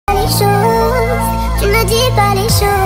Les choses, tu ne dis pas les choses.